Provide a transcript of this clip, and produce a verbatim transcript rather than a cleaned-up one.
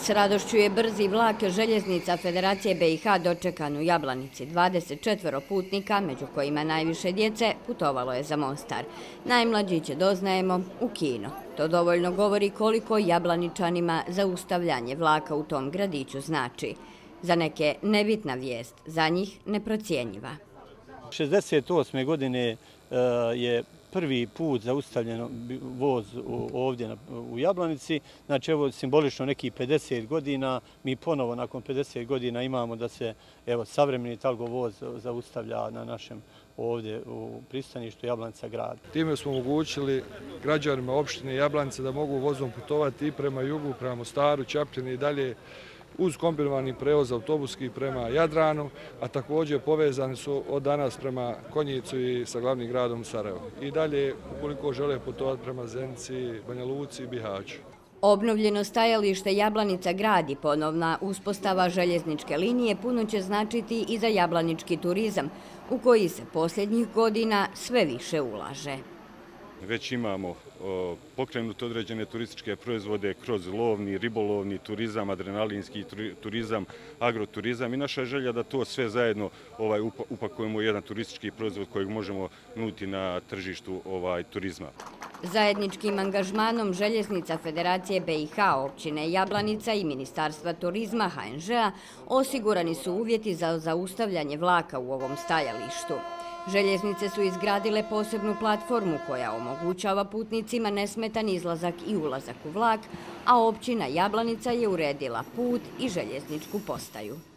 S radošću je brzi vlak željeznica Federacije B i H dočekan u Jablanici. dvadeset četvoro putnika, među kojima najviše djece, putovalo je za Mostar. Najmlađi će, doznajemo, u kino. To dovoljno govori koliko Jablaničanima zaustavljanje vlaka u tom gradiću znači. Za neke nebitna vijest, za njih neprocjenjiva. šezdeset osme godine je prvi put zaustavljen voz ovdje u Jablanici. Znači, evo, simbolično nekih pedeset godina, mi ponovo nakon pedeset godina imamo da se, evo, savremeni talgo voz zaustavlja na našem ovdje u pristaništu Jablanica grad. Time smo omogućili građanima opštine Jablanica da mogu vozom putovati i prema jugu, prema Mostaru, Čapljini i dalje, uz kombinovani prevoz autobuski prema Jadranu, a također povezani su od danas prema Konjicu i sa glavnim gradom Sarajevo. I dalje, ukoliko žele putovati prema Zenici, Banja Luci i Bihaću. Obnovljeno stajalište Jablanica grad i ponovna uspostava željezničke linije puno će značiti i za jablanički turizam, u koji se posljednjih godina sve više ulaže. Već imamo pokrenute određene turističke proizvode kroz lovni, ribolovni turizam, adrenalinski turizam, agroturizam i naša je želja da to sve zajedno upakujemo u jedan turistički proizvod kojeg možemo nuditi na tržištu turizma. Zajedničkim angažmanom željeznica Federacije B i H, općine Jablanica i Ministarstva turizma H N Ž-a osigurani su uvjeti za zaustavljanje vlaka u ovom stajalištu. Željeznice su izgradile posebnu platformu koja omogućava putnicima nesmetan izlazak i ulazak u vlak, a općina Jablanica je uredila put i željezničku postaju.